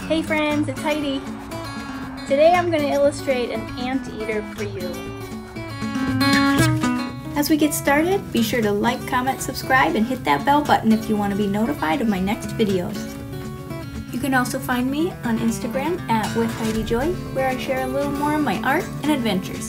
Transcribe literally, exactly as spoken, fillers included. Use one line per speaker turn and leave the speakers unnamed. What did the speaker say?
Hey friends, it's Heidi. Today I'm going to illustrate an anteater for you. As we get started, be sure to like, comment, subscribe, and hit that bell button if you want to be notified of my next videos. You can also find me on Instagram at with Heidi Joy, where I share a little more of my art and adventures.